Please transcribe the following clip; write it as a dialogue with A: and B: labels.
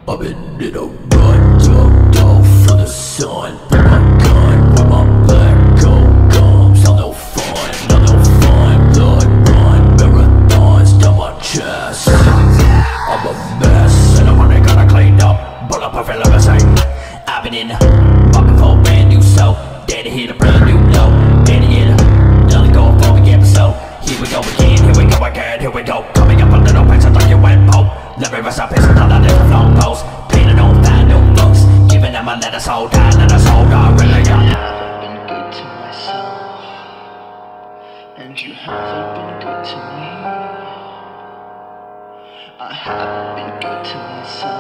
A: I've been in a rut, ducked off for the sun. Put my gun where my black gold gums. Not no fun, not no fun. Blood run, marathons down my chest. I'm a mess, and I'm only gonna clean up. Pull up a feel like I've been in market for a brand new soul. Daddy hit a brand new note. Daddy hit a nothing going for the episode. Here we go again, here we go again, here we go. Coming up a little bit, so don't you wet poke. Let me rest up, it's another different long post. Painted on fine new books. Giving them a letter soul down, let us hold on, really got.
B: I haven't been good to myself, and you haven't been good to me. I haven't been good to myself.